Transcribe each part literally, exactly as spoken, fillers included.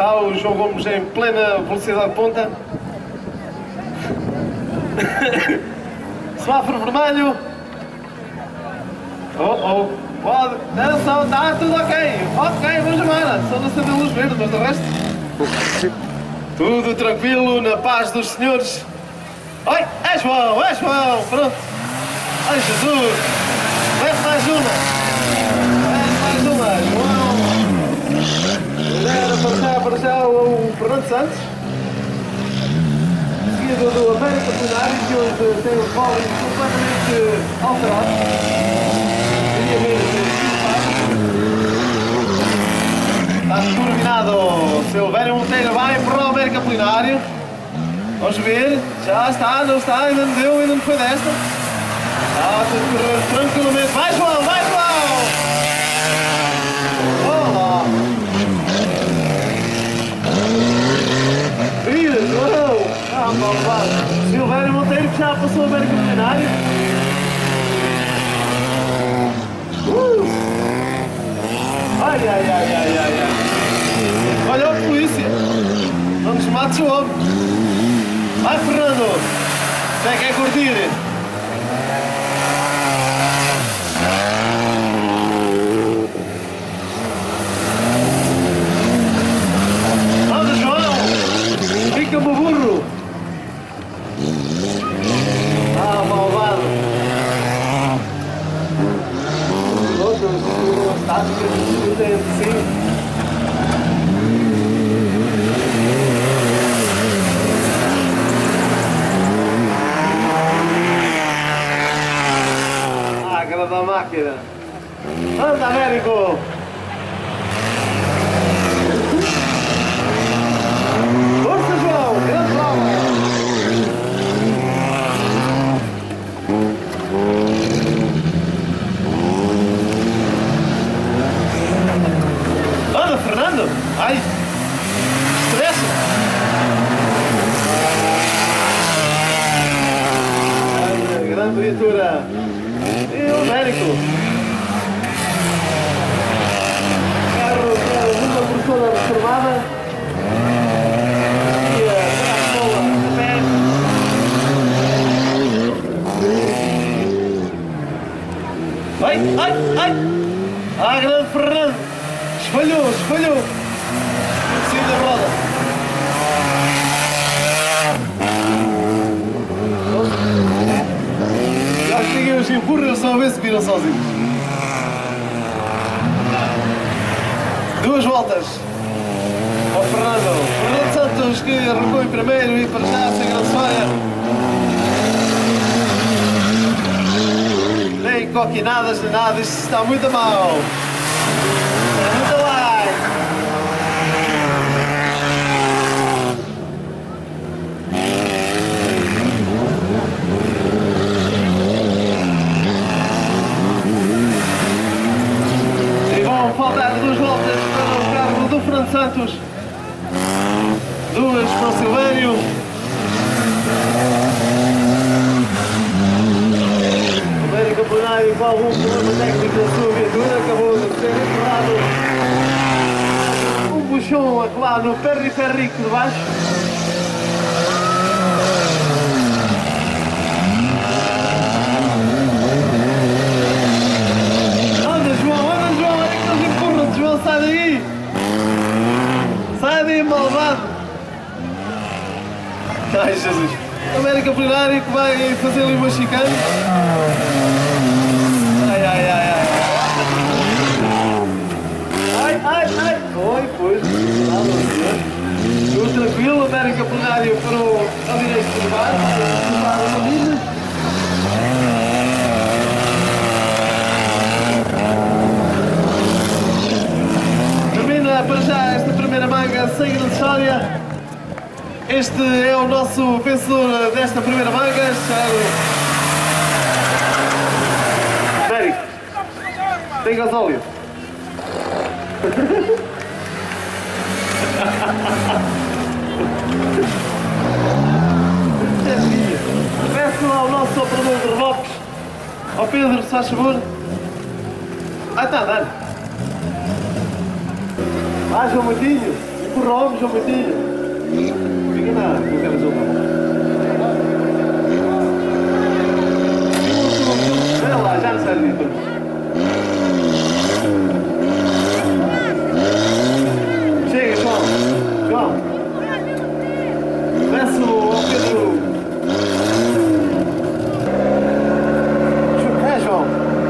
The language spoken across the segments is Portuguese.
Está o João Gomes em plena velocidade de ponta. Semáforo vermelho. Oh, oh, pode. Atenção, está tudo ok. Ok, vamos embora. Só não acender a luz verde, mas do resto. Tudo tranquilo, na paz dos senhores. Oi, é João, é João. Pronto. Ai, Jesus. Mete mais uma. Mete mais uma, João. Era para já, para já o Fernando Santos. Seguido do América Plenário, que hoje tem o bowling completamente alterado. Está turbinado. Silvério Monteiro vai para o América Plenário. Vamos ver. Já está, não está, ainda não deu, ainda não foi desta. Está a correr tranquilamente. Vai, João, vai, João! Olá! Vira, João! Ah, malvado! Silvério Monteiro que já passou o América Plenário. Uh! Ai, ai, ai, ai, ai, ai! Olha a polícia! Não nos mates o homem! Vai, Fernando! Você quer curtir? Vamos, João! Fica-me burro! Ah, malvado! Outros táticas de sim. Da máquina. Anda, Américo! Força, João! Grande prova! Anda, Fernando! Ai! Estressa! Ai, grande viatura! E o Américo? Carro com uma persona reformada. E a bola de pé. Ai, ai, ai! Ah, grande Fernando! Espalhou, espalhou! Sim, da roda! Já que ninguém os empurra, só a ver se viram sozinhos. Duas voltas ao Fernando. Fernando Santos que arrancou em primeiro e para já sem grande história. Nem coquinadas nem nada, isto está muito mal. Está muito like. E vão faltar duas voltas para o carro do Fernando Santos. Duas para o Silvério. O América Plenário com algum problema técnico da sua viatura acabou de ser enterrado um buchão lá no periférico de baixo. Anda, João, anda, João, é que eles empurram-te, João, sai daí! Sai daí, malvado! Ai, Jesus! América Plenário que vai fazer ali uma chicane. Ai, ai, ai, ai! Ai, ai, ai! Foi, foi! Tudo tranquilo, América Plenário parou ao direito do bar, do bar da família. Termina para já esta primeira manga sem grande história. Este é o nosso vencedor desta primeira manga, Américo. Tem gasóleo? Peço ao nosso operador de reboques, ao Pedro, se faz favor. Ah, está a dar. Haja um muitinho. empurrou-me, João Bentinho. Fica nada, com aquela azul. Olha lá, já não sai de tudo. Chega, João. João. Desce ao Pedro. É, João.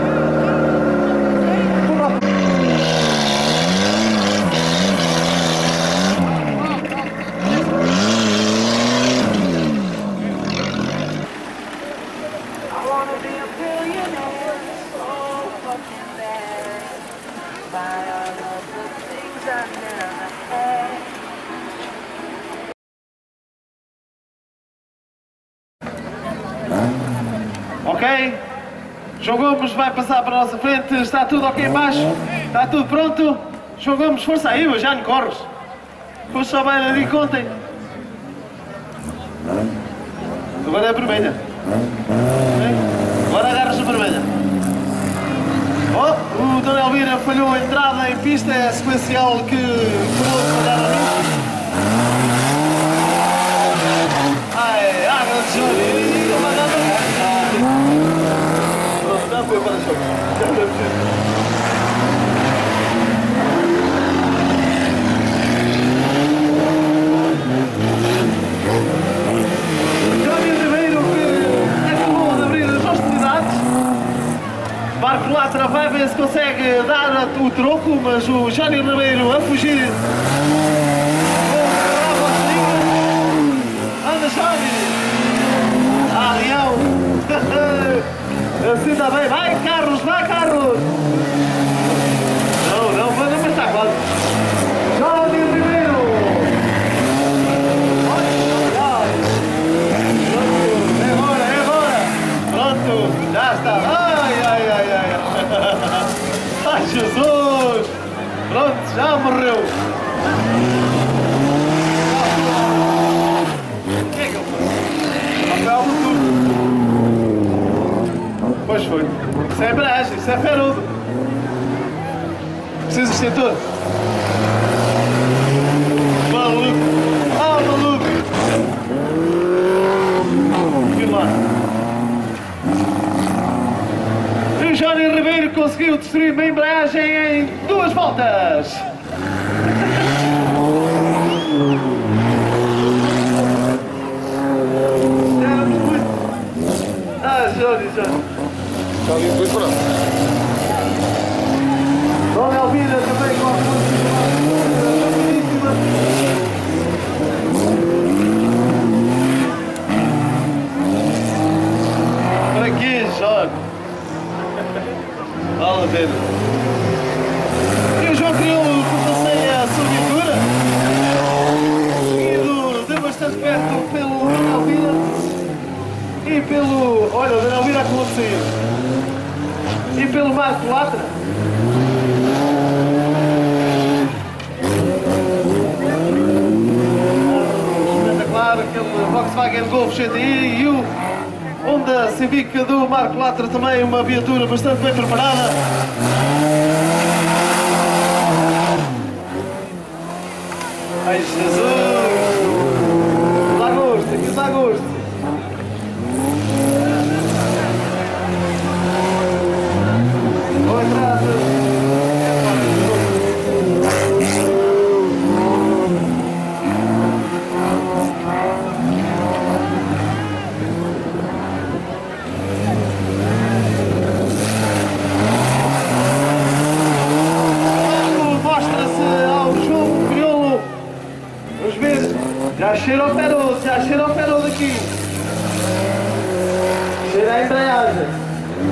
Ok? João Gomes vai passar para a nossa frente. Está tudo ok embaixo? Está tudo pronto? João Gomes, força aí, mas já não corres. Foste só bem ali, contem. Agora é a vermelha. Agora agarras a vermelha. Oh, o Dona Elvira falhou a entrada em pista. É sequencial que falou de falhar a mim. Ai, água de Júlio. Não foi para o show. Johnny Ribeiro que acabou de abrir as hostilidades. Marco Latra vai ver se consegue dar o troco, mas o Johnny Ribeiro a fugir. Anda, Johnny! Ah, Leão! Assim está bem, vai Carlos, vai Carlos! Não, não, mas está quase. Johnny Ribeiro! É agora, é agora! Pronto, já está! Ai, ai, ai, ai! Ai, Jesus! Pronto, já morreu! O que é que eu faço? Papel no turno! Pois foi. Isso é bragem, isso é ferudo. Precisa de extintor? Maluco. Ah, maluco. Vim lá. E o Johnny Ribeiro conseguiu destruir uma embreagem em duas voltas. Ah, Johnny, Johnny. Johnny, depois para. Dona Elvira também com a belíssima. Para aqui, Johnny. Vale a pena. E o João criou como passei a sua viatura, seguido de bastante perto pelo Dona Elvira e pelo... Olha, o Dona Elvira acabou de sair. E pelo Marco Latra. Espetacular, aquele Volkswagen Golf G T I e o Honda Civic do Marco Latra, também uma viatura bastante bem preparada. Ai, Jesus! Dá gosto, aqui dá gosto. Vou entrar. Mostra-se ao João Crioulo. Vamos ver. Já cheira o peroso, já cheira o peroso aqui. Cheira a embreagem.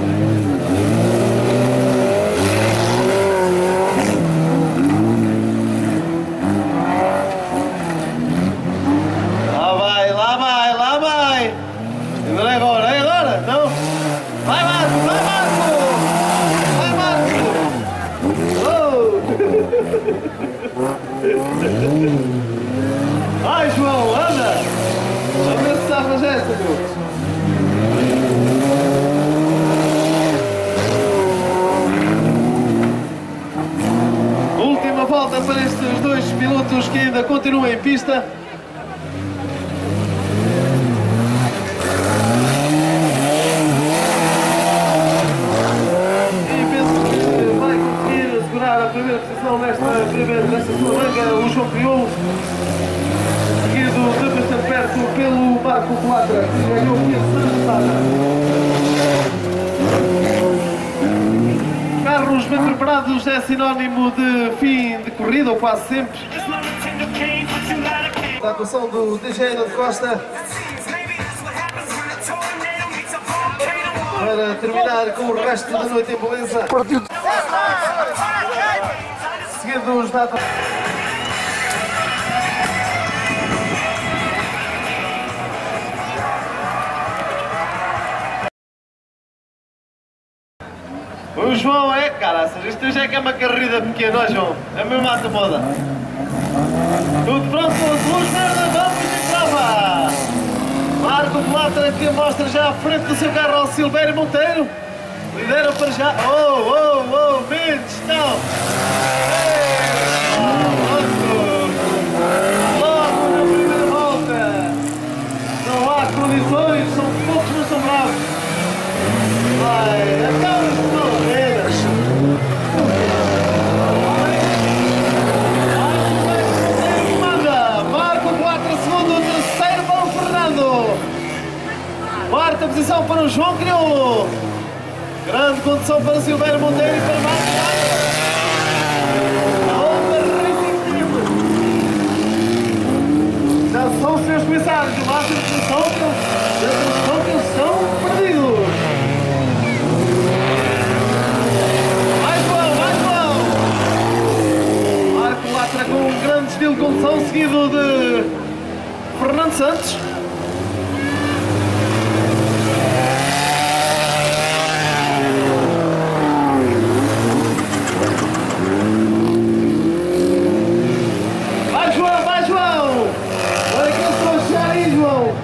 Lá vai, lá vai, lá vai. Não é agora, é agora? Não. Vai, Marco, vai, Marco. Vai, Marco. Oh. Vai, João, anda. Deixa eu ver se sabe fazer esta, meu. Última volta para estes dois pilotos que ainda continua em pista. E penso que vai conseguir assegurar a primeira posição nesta, primeira, nesta sua manga, o João Crioulo, seguido de bastante perto pelo Marco Colatra, que ganhou o semana passada. Carros bem preparados é sinónimo de fim de corrida, ou quase sempre. A atuação do D J Nando Costa para terminar com o resto da noite em beleza. Seguidos da o João é, caraças, isto já é que é uma corrida pequena, ó João, é mesmo à moda. Tudo pronto, luz verde, vamos em prova! Marco Colatra que mostra já à frente do seu carro ao Silvério Monteiro. Lidera para já, oh, oh, oh, menos, não! Logo na primeira volta! Não há condições, são poucos, mas são bravos. Vai, acaba de correr. Marco Colatra, segundo, terceiro para o Fernando. Quarta posição para o João Crioulo. Grande condução para o Silvério Monteiro e para Marco Colatra. Já são os seus comissários, o máximo de posição que eles são perdidos. Com um grande estilo de condução, seguido de Fernando Santos. Vai João, vai João! Olha que eu estou a chegar aí, João!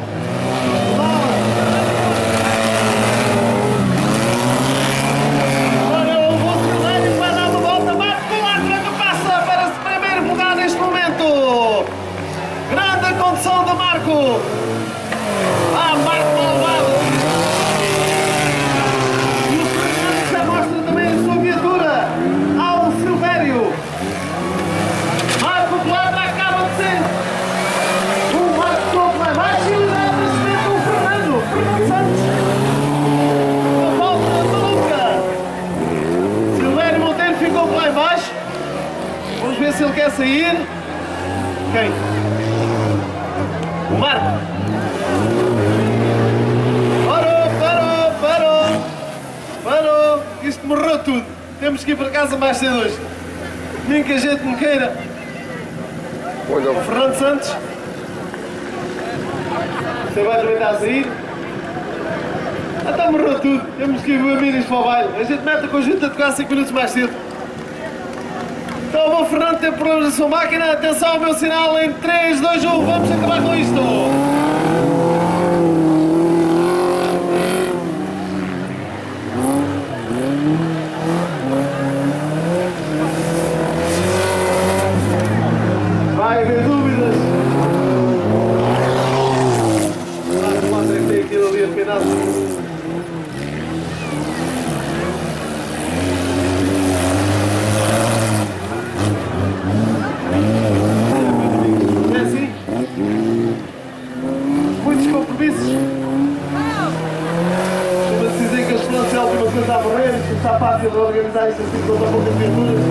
Condução do Marco! Ah, Marco malvado! E o Fernando já mostra também a sua viatura ao Silvério. Marco Colatra acaba de ser o Marco todo mais baixo e lidera neste momento o Fernando, Fernando Santos. Uma volta maluca. Silvério Monteiro ficou lá em baixo. Vamos ver se ele quer sair. Quem? O Marco! Parou, parou, parou! Parou! Isto morreu tudo! Temos que ir para casa mais cedo hoje! Nem que a gente me queira! O Fernando Santos! Você vai também estar a sair? Até morreu tudo! Temos que ir ver isto para o baile! A gente mete a conjunta a tocar cinco minutos mais cedo! Então o meu Fernando tem problemas na sua máquina. Atenção ao meu sinal em três, dois, um. Vamos acabar com isto. Vai haver dúvidas. Vai, mostra que tem aquilo ali afinado. Está a morrer, isto está fácil de organizar isto assim com tão poucas viaturas.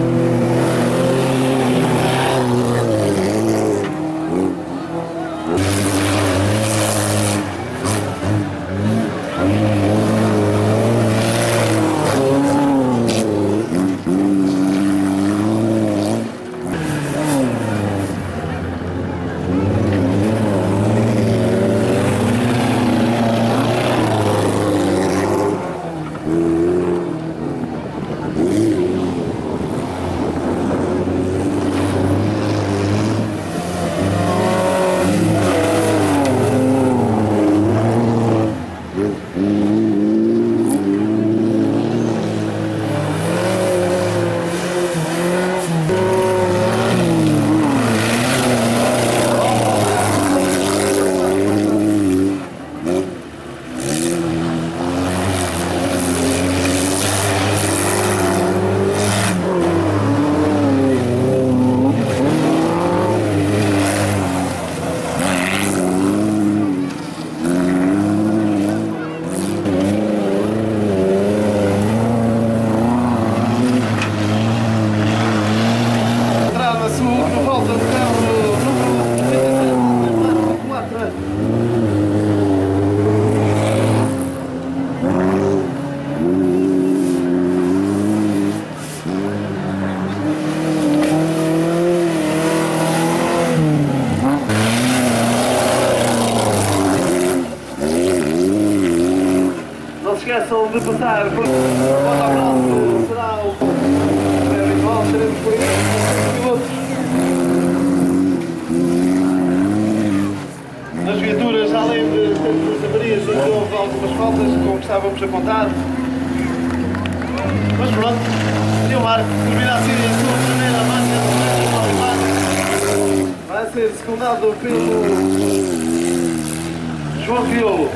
impeçam de passar por o autobraço, será o habitual, teremos por aí cinco pilotos. Nas viaturas, além de termos as avarias, houve algumas faltas com que estávamos a contar. Mas pronto, e o Marco termina assim a sua primeira marca. Vai ser secundado pelo João Crioulo.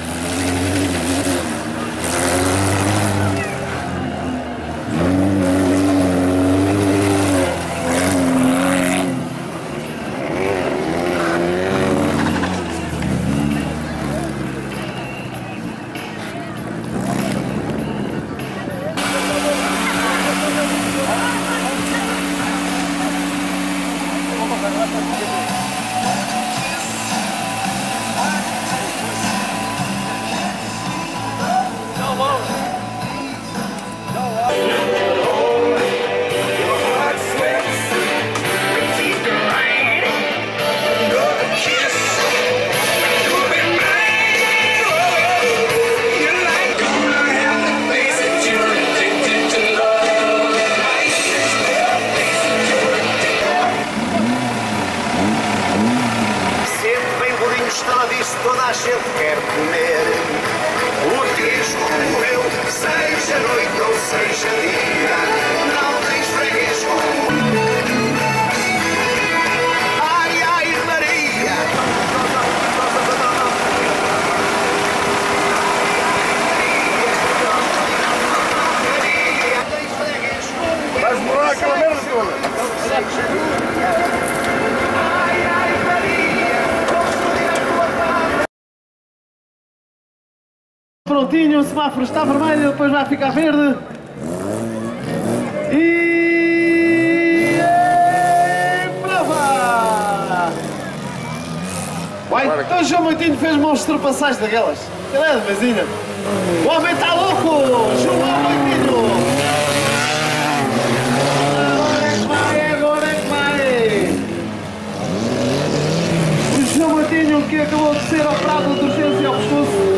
Toda a gente quer comer. O tisco como eu, seja noite ou seja dia, não tens freguês como. Ai, ai, Maria! Vais morar aquela merda toda! Prontinho, o semáforo está vermelho, depois vai ficar verde. E... prova! Uai, então o João Moutinho fez umas ultrapassagens daquelas. Ele é de mesinha. O homem está louco! João Moutinho! Agora é que vai, agora é que vai! O João Moutinho, que acabou de ser operado de urgência ao pescoço.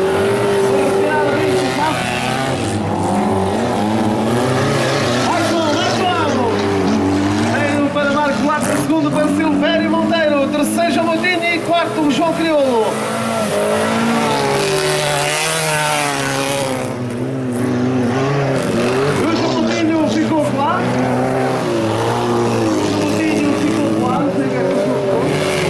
Segundo para Silvério Monteiro, terceiro João Moutinho e quarto João Crioulo. O João Moutinho ficou lá. O João Moutinho ficou lá, não sei o que é que ficou.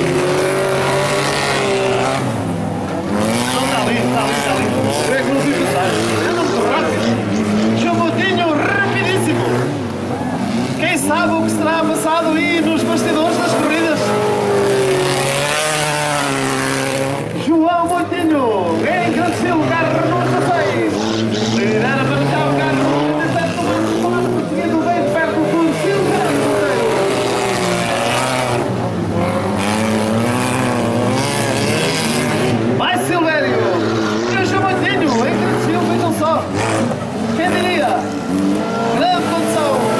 Não, está ali, está ali, está ali. Creio que não fica atrás. Anda muito rápido. João Moutinho rapidíssimo. Quem sabe o que será passado aí nos bastidores das corridas? João Moutinho, em grande estilo, carro número dezasseis. Lidera para deixar o carro número dezessete, tomando passo, seguindo bem de perto por Silvério Monteiro. Vai Silvério! E o João Moutinho, em grande estilo, vejam só. Quem diria? Grande condução.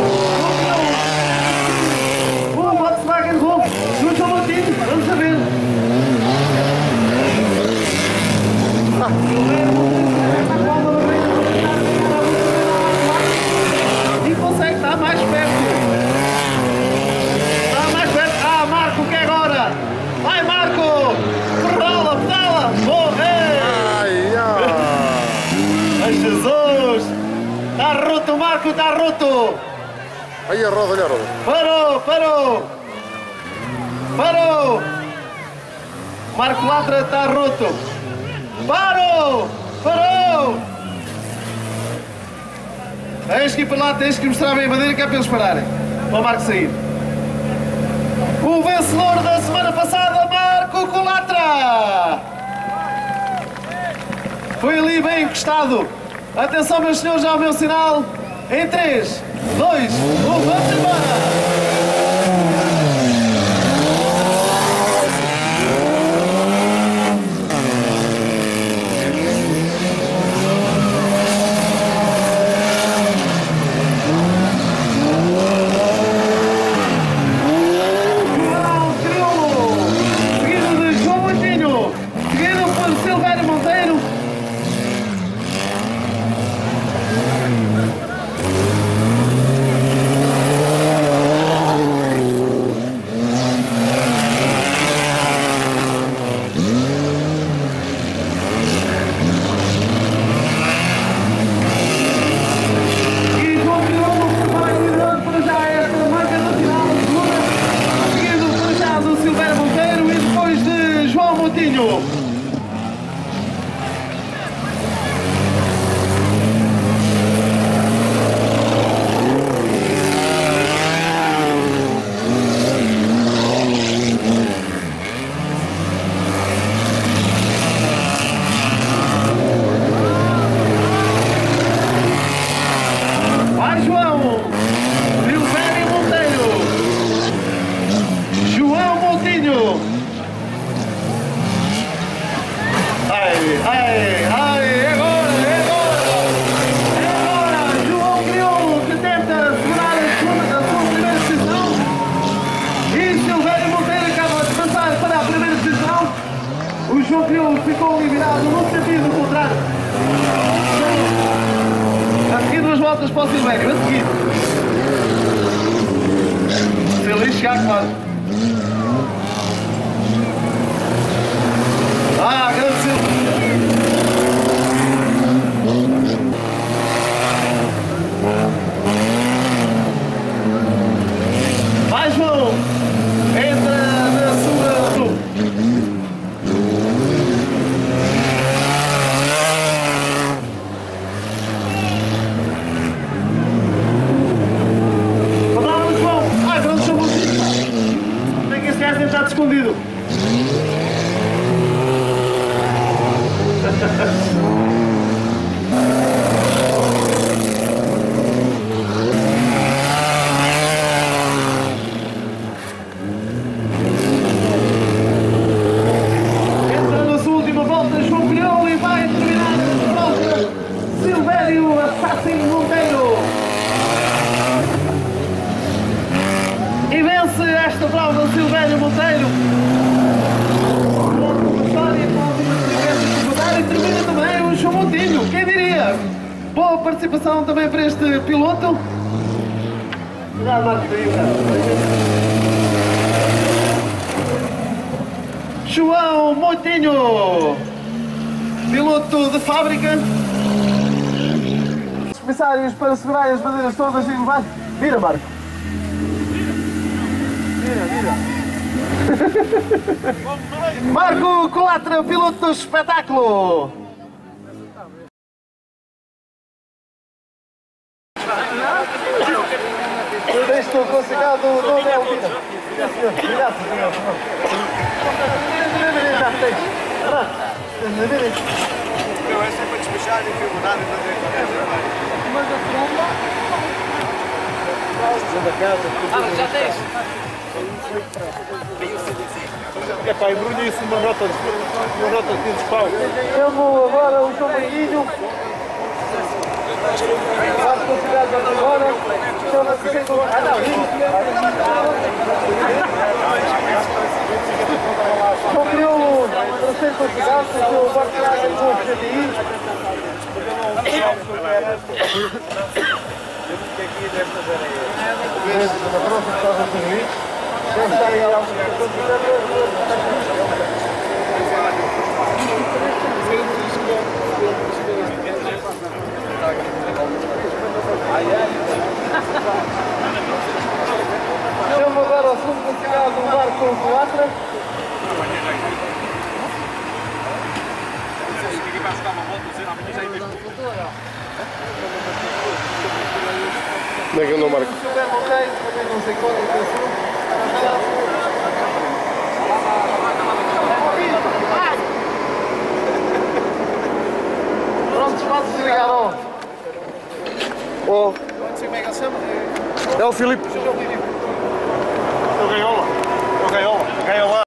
Do João Moutinho, vamos saber. E consegue estar mais perto. Está mais perto. Ah, Marco, que é agora? Vai, Marco! Pedala, pedala! Oh, Ai, ai! Ai, Jesus! Está roto, Marco, está roto! Aí a roda, olha a roda. Parou, parou! Parou! Marco Latra está roto! Parou! Parou! Tens que ir para lá, tens que mostrar bem a bandeira que é para eles pararem. Para o Marco sair. O vencedor da semana passada, Marco Colatra! Foi ali bem encostado. Atenção, meus senhores, já ao meu sinal. Em três, dois, um, vamos embora! Moutinho. Vai, João. Silvério Monteiro. João Moutinho. Ai, ai, ai, agora, agora. Agora, João Crioulo que tenta segurar a sua, a sua primeira posição. E Silvério Monteiro acaba de passar para a primeira posição. O João Crioulo ficou eliminado no sentido contrário. A seguir duas voltas para o Silvério, a seguir. Feliz chegar quase. Ah, grande Silvério. Vai, João. Entra na segunda turma. Palavra, João. Ai, grande João Moutinho. Tem que esse gajo está escondido. Entra na sua última volta, João Crioulo, e vai terminar a prova. Silvério Assassino Monteiro. E vence esta prova Silvério Monteiro. Vitória com algumas diferenças de rodar, e termina também o João Moutinho. Quem diria? Boa participação também para este piloto. Já, Marcos, aí, João Moutinho, piloto de fábrica. Os comissários para segurar as bandeiras todas e levar. Vira, Marco. Vira, vira. Marco Colatra, piloto do espetáculo. Eu deixo o consignado do Nel Vina. Obrigado, senhor. Meu, essa é para despejar e figurar e fazer. Mas a tromba. Ah, já tens? É pá, embrulha-se uma nota de uma nota de pau. Chamo agora o João Moutinho. Vai considerado agora. Chama-se Ah, não, João Crioulo, terceiro considerado, o seu Barcelona com o G T I. Na próxima estava a servir. Deve estar aí alguma Chamo agora o segundo considerado do Marco Colatra. Como é que andou, Marco? Silvério Monteiro, também não sei qual é que é Pronto, pode desligar on. Oh, Não sei como é que ele chama. é o Filipe. Seja o vídeo. É o Gaiola. É o Gaiola. Gaiola.